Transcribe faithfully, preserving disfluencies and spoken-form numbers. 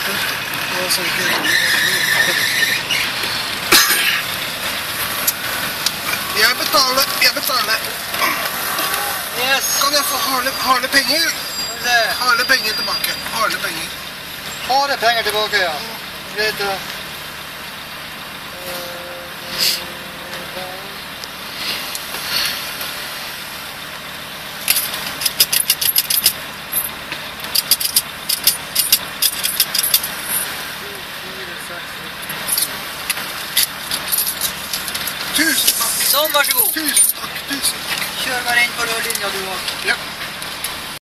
Jeg betaler, jeg betaler. Yes. Kan jeg få harde, harde penger? Det. Harde penger tilbake. Harde penger. Harde penger tilbake, ja. Greit, ja. Tusen takk. Sånn, vær så god. Tusen takk, tusen takk. Kjør bare inn på rørlinja du har. Ja.